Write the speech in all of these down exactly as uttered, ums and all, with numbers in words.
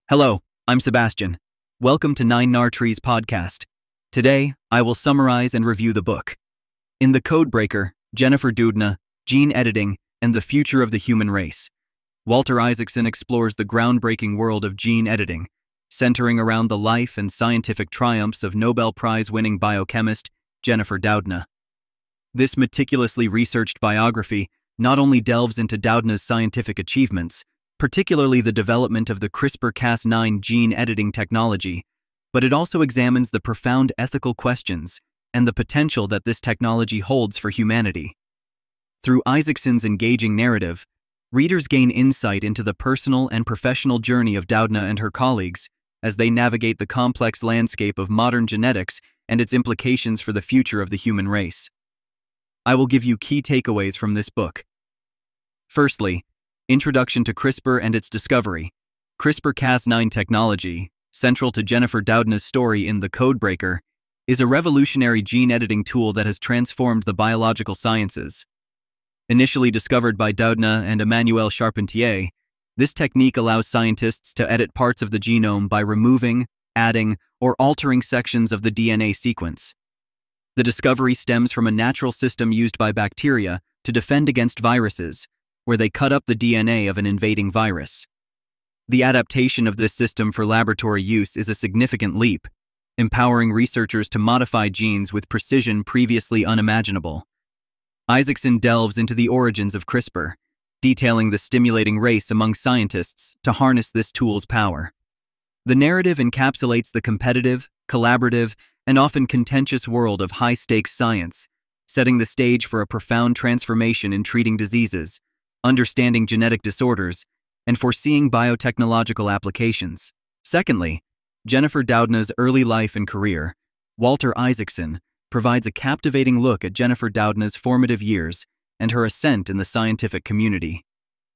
Hello, I'm Sebastian. Welcome to Nine Nar Trees podcast. Today, I will summarize and review the book. In The Codebreaker, Jennifer Doudna, Gene Editing, and the Future of the Human Race. Walter Isaacson explores the groundbreaking world of gene editing, centering around the life and scientific triumphs of Nobel Prize-winning biochemist Jennifer Doudna. This meticulously researched biography not only delves into Doudna's scientific achievements, particularly the development of the CRISPR Cas nine gene editing technology, but it also examines the profound ethical questions and the potential that this technology holds for humanity. Through Isaacson's engaging narrative, readers gain insight into the personal and professional journey of Doudna and her colleagues as they navigate the complex landscape of modern genetics and its implications for the future of the human race. I will give you key takeaways from this book. Firstly, Introduction to CRISPR and Its Discovery. CRISPR Cas nine technology, central to Jennifer Doudna's story in The Codebreaker, is a revolutionary gene editing tool that has transformed the biological sciences. Initially discovered by Doudna and Emmanuelle Charpentier, this technique allows scientists to edit parts of the genome by removing, adding, or altering sections of the D N A sequence. The discovery stems from a natural system used by bacteria to defend against viruses, where they cut up the D N A of an invading virus. The adaptation of this system for laboratory use is a significant leap, empowering researchers to modify genes with precision previously unimaginable. Isaacson delves into the origins of CRISPR, detailing the stimulating race among scientists to harness this tool's power. The narrative encapsulates the competitive, collaborative, and often contentious world of high-stakes science, setting the stage for a profound transformation in treating diseases, understanding genetic disorders, and foreseeing biotechnological applications. Secondly, Jennifer Doudna's early life and career. Walter Isaacson provides a captivating look at Jennifer Doudna's formative years and her ascent in the scientific community.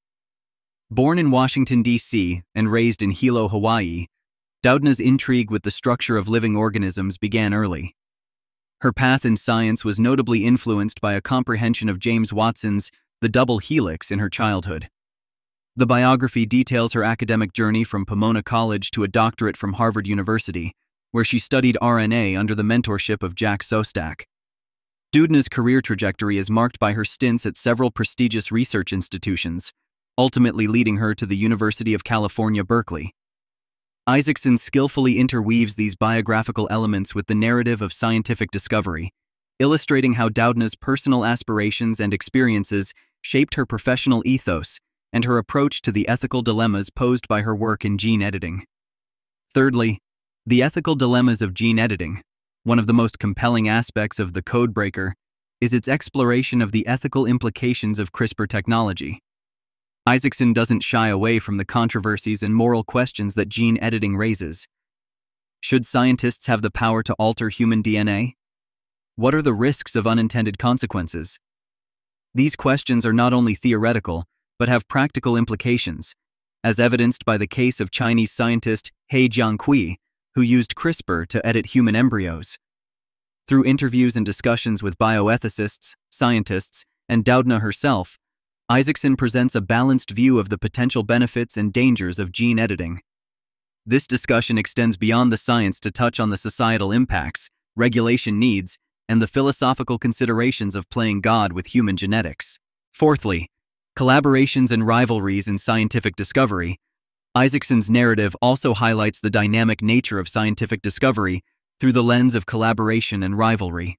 Born in Washington, D C and raised in Hilo, Hawaii, Doudna's intrigue with the structure of living organisms began early. Her path in science was notably influenced by a comprehension of James Watson's The Double Helix in her childhood. The biography details her academic journey from Pomona College to a doctorate from Harvard University, where she studied R N A under the mentorship of Jack Szostak. Doudna's career trajectory is marked by her stints at several prestigious research institutions, ultimately leading her to the University of California, Berkeley. Isaacson skillfully interweaves these biographical elements with the narrative of scientific discovery, illustrating how Doudna's personal aspirations and experiences shaped her professional ethos and her approach to the ethical dilemmas posed by her work in gene editing. Thirdly, the ethical dilemmas of gene editing. One of the most compelling aspects of The Codebreaker is its exploration of the ethical implications of CRISPR technology. Isaacson doesn't shy away from the controversies and moral questions that gene editing raises. Should scientists have the power to alter human D N A? What are the risks of unintended consequences? These questions are not only theoretical, but have practical implications, as evidenced by the case of Chinese scientist He Jiankui, who used CRISPR to edit human embryos. Through interviews and discussions with bioethicists, scientists, and Doudna herself, Isaacson presents a balanced view of the potential benefits and dangers of gene editing. This discussion extends beyond the science to touch on the societal impacts, regulation needs, and the philosophical considerations of playing God with human genetics. Fourthly, collaborations and rivalries in scientific discovery. Isaacson's narrative also highlights the dynamic nature of scientific discovery through the lens of collaboration and rivalry.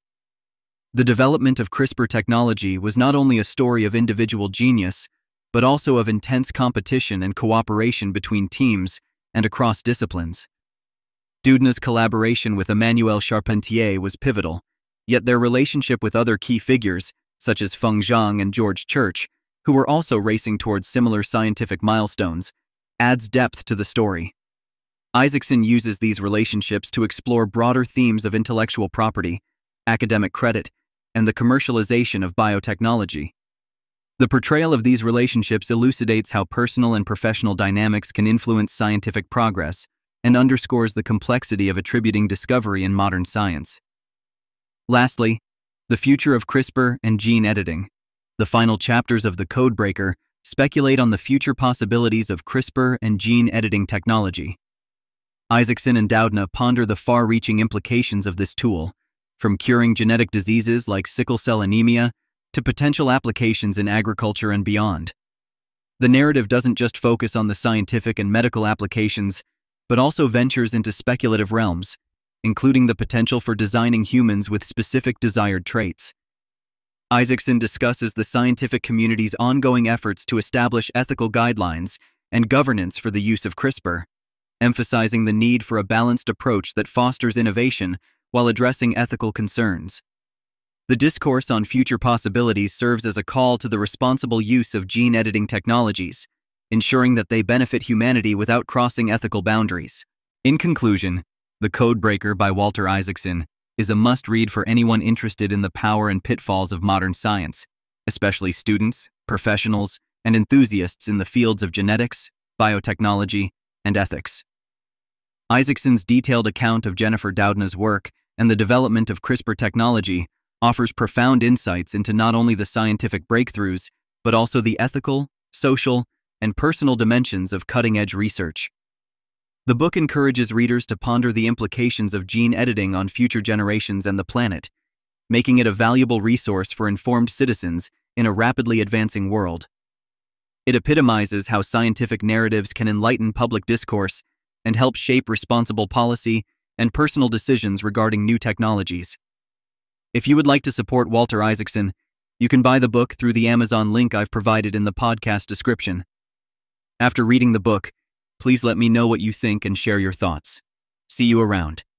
The development of CRISPR technology was not only a story of individual genius, but also of intense competition and cooperation between teams and across disciplines. Doudna's collaboration with Emmanuelle Charpentier was pivotal, yet their relationship with other key figures, such as Feng Zhang and George Church, who were also racing towards similar scientific milestones, adds depth to the story. Isaacson uses these relationships to explore broader themes of intellectual property, academic credit, and the commercialization of biotechnology. The portrayal of these relationships elucidates how personal and professional dynamics can influence scientific progress and underscores the complexity of attributing discovery in modern science. Lastly, the future of CRISPR and gene editing. The final chapters of The Codebreaker speculate on the future possibilities of CRISPR and gene editing technology. Isaacson and Doudna ponder the far-reaching implications of this tool, from curing genetic diseases like sickle cell anemia to potential applications in agriculture and beyond. The narrative doesn't just focus on the scientific and medical applications, but also ventures into speculative realms, including the potential for designing humans with specific desired traits. Isaacson discusses the scientific community's ongoing efforts to establish ethical guidelines and governance for the use of CRISPR, emphasizing the need for a balanced approach that fosters innovation while addressing ethical concerns. The discourse on future possibilities serves as a call to the responsible use of gene editing technologies, ensuring that they benefit humanity without crossing ethical boundaries. In conclusion, The Codebreaker by Walter Isaacson is a must-read for anyone interested in the power and pitfalls of modern science, especially students, professionals, and enthusiasts in the fields of genetics, biotechnology, and ethics. Isaacson's detailed account of Jennifer Doudna's work and the development of CRISPR technology offers profound insights into not only the scientific breakthroughs, but also the ethical, social, and personal dimensions of cutting-edge research. The book encourages readers to ponder the implications of gene editing on future generations and the planet, making it a valuable resource for informed citizens in a rapidly advancing world. It epitomizes how scientific narratives can enlighten public discourse and help shape responsible policy and personal decisions regarding new technologies. If you would like to support Walter Isaacson, you can buy the book through the Amazon link I've provided in the podcast description. After reading the book, please let me know what you think and share your thoughts. See you around.